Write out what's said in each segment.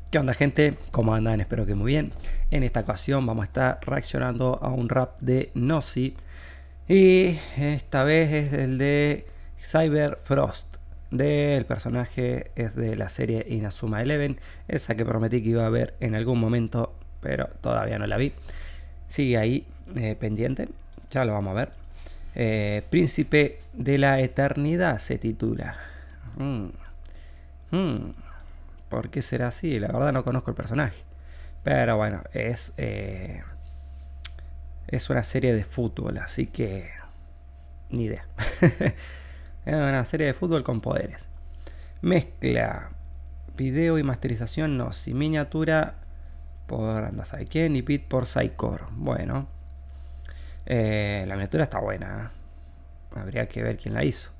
¿Qué onda, gente? ¿Cómo andan? Espero que muy bien. En esta ocasión vamos a estar reaccionando a un rap de Nossi. Y esta vez es el de Cyber Frost. El personaje es de la serie Inazuma Eleven. Esa que prometí que iba a ver en algún momento, pero todavía no la vi. Sigue ahí pendiente. Ya lo vamos a ver. Príncipe de la Eternidad se titula. ¿Por qué será así? La verdad no conozco el personaje. Pero bueno, es una serie de fútbol, así que ni idea. Es una serie de fútbol con poderes. Mezcla, video y masterización no. Si miniatura por anda sabe quién y beat por Psycore. Bueno, la miniatura está buena. Habría que ver quién la hizo.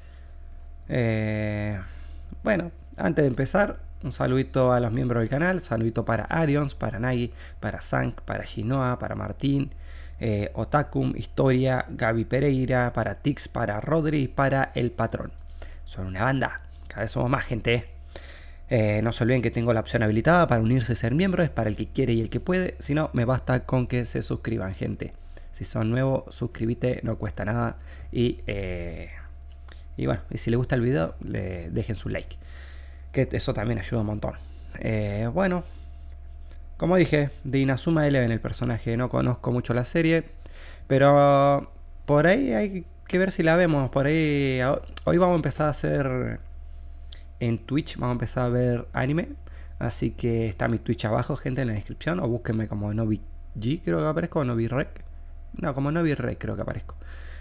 Bueno, antes de empezar, un saludito a los miembros del canal. Saludito para Arions, para Nagi, para Zank, para Shinoa, para Martín, Otakum, Historia, Gaby Pereira, para Tix, para Rodri y para El Patrón. Son una banda, cada vez somos más gente. No se olviden que tengo la opción habilitada para unirse y ser miembro. Es para el que quiere y el que puede. Si no, me basta con que se suscriban, gente. Si son nuevos, suscríbete, no cuesta nada. Y bueno, y si les gusta el video, dejen su like, que eso también ayuda un montón. Bueno, como dije, de Inazuma Eleven el personaje. No conozco mucho la serie, pero por ahí hay que ver si la vemos. Por ahí hoy vamos a empezar a hacer en Twitch, vamos a empezar a ver anime. Así que está mi Twitch abajo, gente, en la descripción. O búsquenme como NobiG, creo que aparezco, o NobiRec. No, como NobiRec creo que aparezco.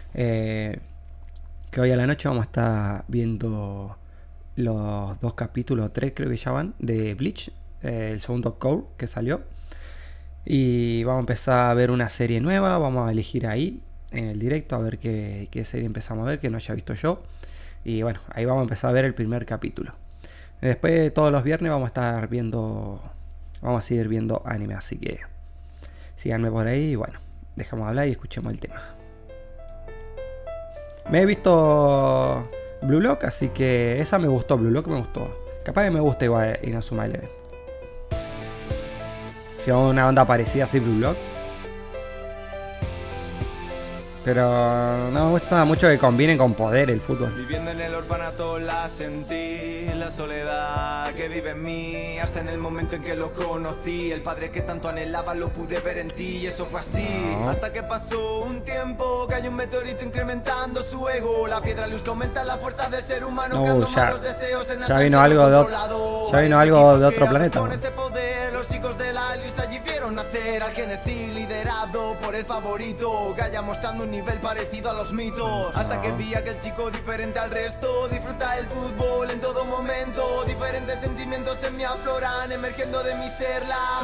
Que hoy a la noche vamos a estar viendo los 2 capítulos, 3 creo que ya van, de Bleach, el segundo Core que salió. Y vamos a empezar a ver una serie nueva. Vamos a elegir ahí en el directo a ver qué serie empezamos a ver que no haya visto yo. Y bueno, ahí vamos a empezar a ver el primer capítulo. Después todos los viernes vamos a estar viendo, vamos a seguir viendo anime. Así que síganme por ahí y bueno, dejamos de hablar y escuchemos el tema. Me he visto Blue Lock, así que esa me gustó. Blue Lock me gustó. Capaz que me gusta igual Inazuma Eleven. Si hago una onda parecida así, Blue Lock. Pero no me gusta mucho que combinen con poder el fútbol. Viviendo en el orfanato la sentí, la soledad que vive en mí. Hasta en el momento en que lo conocí, el padre que tanto anhelaba lo pude ver en ti. Y eso fue así, hasta que pasó un tiempo. Cayó un meteorito incrementando su ego. La piedra luz que aumenta la fuerza del ser humano. Ya vino algo de otro planeta. Con ese poder, los chicos de la luz allí vieron nacer al Genesis liderado por el favorito, Gaia mostrando un nivel parecido a los mitos. Hasta que vi a aquel chico diferente al resto, disfruta el fútbol en todo momento. Diferentes sentimientos en mí afloran, emergiendo de mi ser la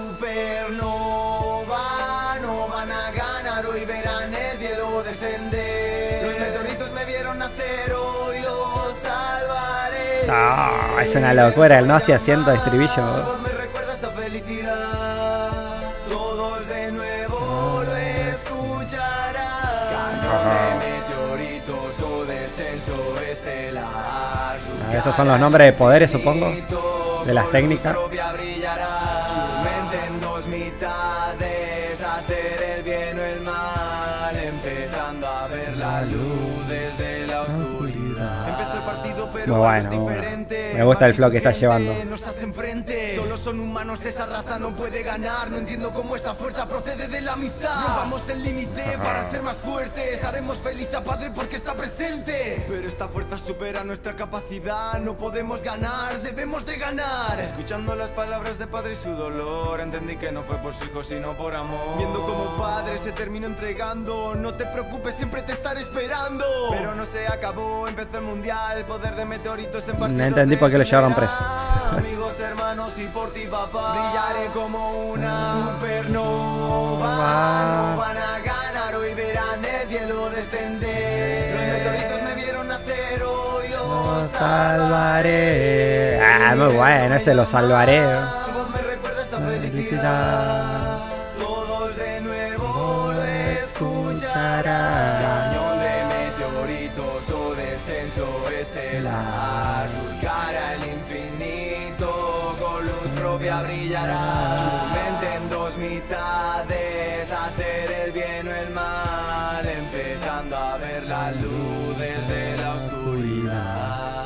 supernova. No van a ganar, hoy verán el cielo descender. Los meteoritos me vieron nacer, hoy los salvaré. Es una locura el Nossi haciendo estribillo. Me recuerda esa felicidad. Todos de nuevo lo escucharán. Cañón de meteoritos o descenso estelar. Esos son los nombres de poderes, supongo, de las técnicas. Su mente en dos mitades, hacer el bien o el mal, empezando a ver la luz desde la oscuridad. Empezó el partido, pero muy bueno, es diferente. Me gusta el flow que estás llevando. Nos hacen frente, solo son humanos, esa raza no puede ganar. No entiendo cómo esa fuerza procede de la amistad. Rompamos el límite para ser más fuertes. Haremos feliz a padre porque está presente. Pero esta fuerza supera nuestra capacidad. No podemos ganar, debemos de ganar. Escuchando las palabras de padre y su dolor, entendí que no fue por su hijo sino por amor. Viendo como padre se terminó entregando. No te preocupes, siempre te estaré esperando. Pero no se acabó, empezó el mundial. El poder de meteoritos en partidos. No entendí por qué lo llevaron preso. Amigos, hermanos y por ti, papá, brillaré como una supernova. No van a ganar, hoy verán el cielo descender. Los meteoritos me vieron nacer, hoy los salvaré. Muy bueno, ese lo salvaré. Su voz me recuerda esa felicidad. Todos de nuevo lo escucharán. Cañón de meteoritos o descenso estelar. Surcará el infinito con luz propia. lluvia brillará. Su mente en dos mitades, hacer el bien o el mal, empezando a ver la luz desde la oscuridad.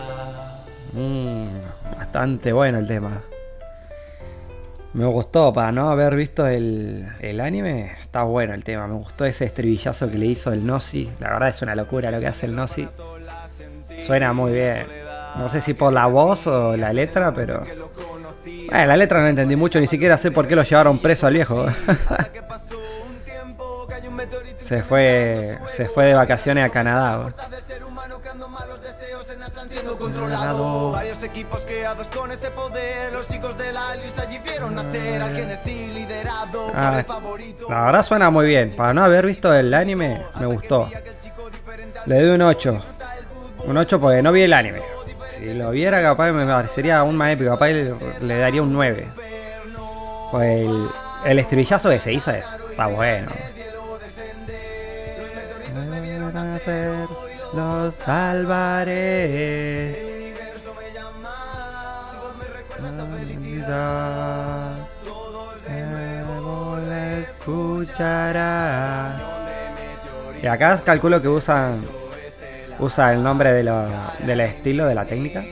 Bastante bueno el tema. Me gustó, para no haber visto el anime, está bueno el tema. Me gustó ese estribillazo que le hizo el Nossi. La verdad es una locura lo que hace el Nossi. Suena muy bien. No sé si por la voz o la letra, pero... Bueno, la letra no entendí mucho, ni siquiera sé por qué lo llevaron preso al viejo. Se fue de vacaciones a Canadá. Varios equipos creados con ese poder. Los chicos de la Alius allí vieron nacer al Genesis liderado por el favorito. La verdad suena muy bien. Para no haber visto el anime, me gustó. Le doy un 8. Un 8 porque no vi el anime. Si lo viera, capaz me parecería aún más épico. Capaz le daría un 9. Pues el estribillazo que se hizo está bueno. Los salvaré. Escuchará. Y acá calculo que usa el nombre del estilo, de la técnica.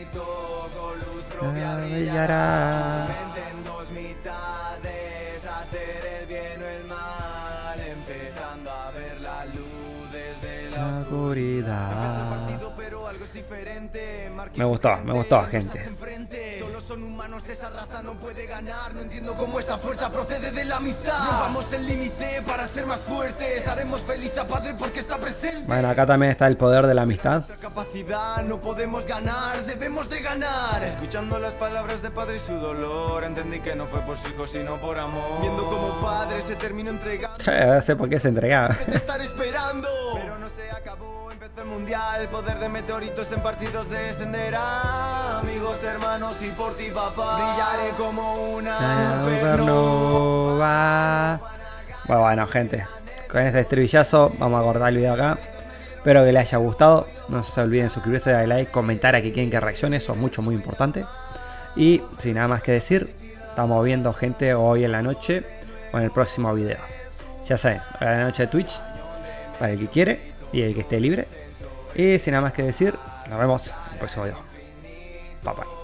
Me gustó, gente. Solo son humanos, esa raza no puede ganar. No entiendo cómo esa fuerza procede de la amistad. Rompamos el límite para ser más fuertes. Haremos feliz a padre porque está presente. Bueno, acá también está el poder de la amistad. Capacidad, no podemos ganar, debemos de ganar. Escuchando las palabras de padre y su dolor, entendí que no fue por su hijo sino por amor. Viendo como padre se terminó entregando. No sé por qué se entregaba. Estar esperando, pero no se acabó. Empezó el mundial, el poder de meteoritos en partidos descenderá. Amigos, hermanos y por ti papá, brillaré como una supernova. Bueno, gente, con este estribillazo vamos a cortar el video acá. Espero que les haya gustado. No se olviden suscribirse, darle like, comentar a que quieren que reaccione. Eso es muy importante. Y sin nada más que decir, estamos viendo, gente, hoy en la noche o en el próximo video. Ya saben, a la noche de Twitch, para el que quiere y el que esté libre. Y sin nada más que decir, nos vemos en el próximo video. Bye bye.